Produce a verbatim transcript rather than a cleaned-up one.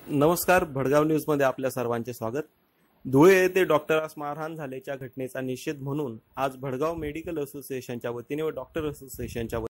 नमस्कार, भडगाव न्यूज मध्ये आपल्या सर्वांचे स्वागत। धुळे येथे डॉक्टरास मारहाण झाल्याच्या घटनेचा निषेध म्हणून आज भडगाव मेडिकल असोसिएशनच्या वतीने व डॉक्टर असोसिएशनच्या